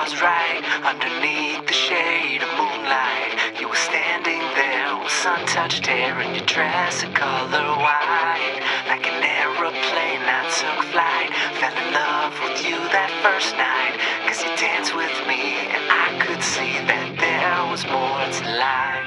was right. Underneath the shade of moonlight, you were standing there with sun-touched hair and your dress a color white. Like an aeroplane, I took flight. Fell in love with you that first night, 'cause you danced with me and I could see that there was more to life.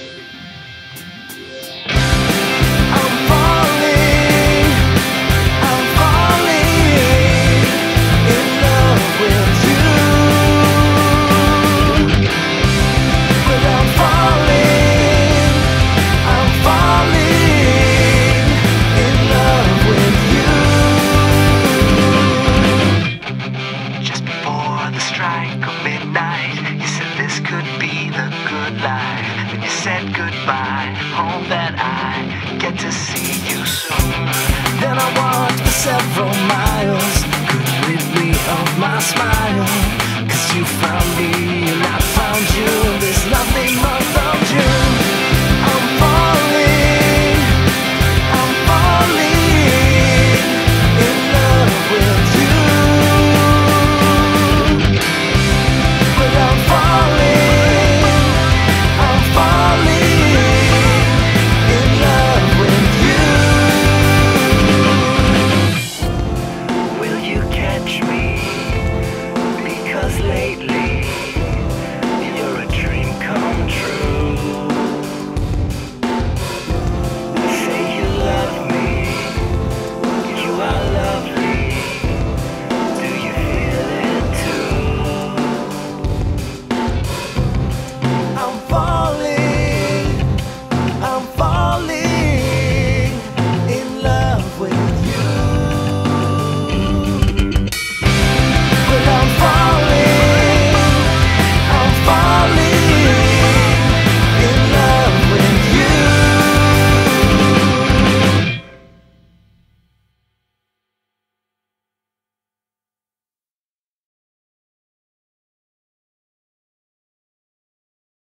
Midnight, you said this could be the good life. Then you said goodbye, home that I get to see you soon. Then I walked for several miles, couldn't rid me of my smile, 'cause you found me